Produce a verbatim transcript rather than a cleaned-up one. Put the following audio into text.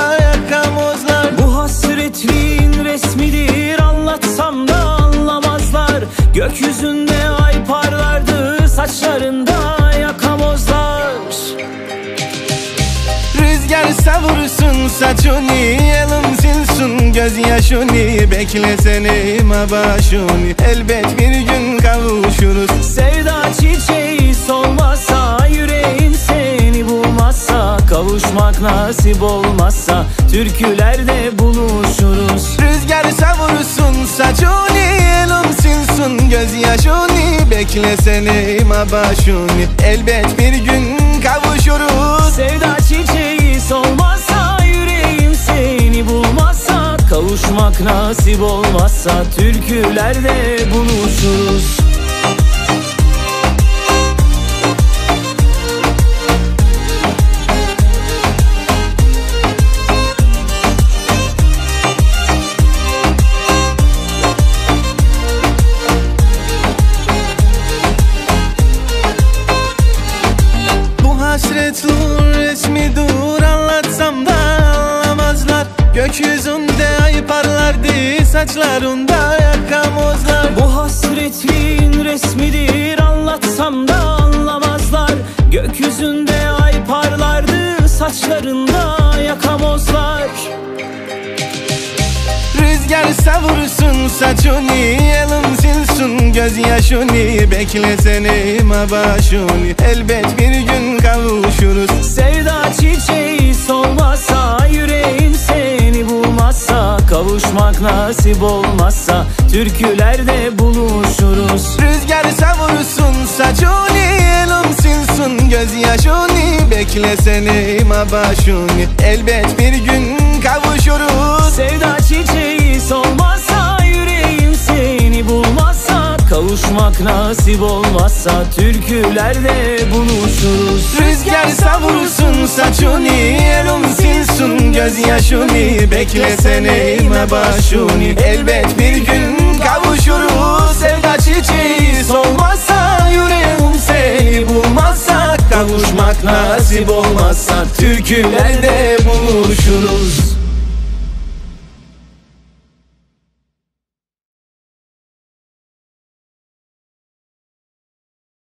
saçlarında yakamozlar. Bu hasretliğin resmidir, anlatsam da anlamazlar. Gökyüzünde ay parlardı, saçlarında yakamozlar. Rüzgar savursun saçını, elin silsin gözyaşını. Beklesene başını, elbet bir gün kavuşuruz. Sevda çiçeği solmazsa, yüreğin seni bulmazsa, kavuşmak nasip olmazsa türkülerde buluşuruz. Rüzgar savursun saçını, elin silsin gözyaşını. Beklesene başını, elbet bir gün kavuşuruz. Sevda çiçeği solmazsa, yüreğim seni bulmazsa, kavuşmak nasip olmazsa türkülerde buluşuruz. Hasretliğin resmidir, anlatsam da anlamazlar. Gökyüzünde ay parlardı, saçlarında yakamozlar. Bu hasretliğin resmidir, anlatsam da anlamazlar. Gökyüzünde ay parlardı, saçlarında yakamozlar. Rüzgar savursun saçını, elin silsin gözyaşını. Beklesene başını, elbet bir gün kavuşuruz. Sevda çiçeği solmazsa, yüreğin seni bulmazsa, kavuşmak nasip olmazsa türkülerde buluşuruz. Rüzgar savursun saçını, elin silsin gözyaşını. Beklesene başını, elbet bir gün kavuşuruz. Sevda çiçeği solmazsa, yüreğim seni bulmazsa, kavuşmak nasip olmazsa türkülerde buluşuruz. Rüzgar savursun saçını, elin silsin gözyaşını. Beklesene başını, elbet bir gün kavuşuruz. Sevda çiçeği solmazsa, yüreğim seni bulmazsa, kavuşmak nasip olmazsa türkülerde buluşuruz.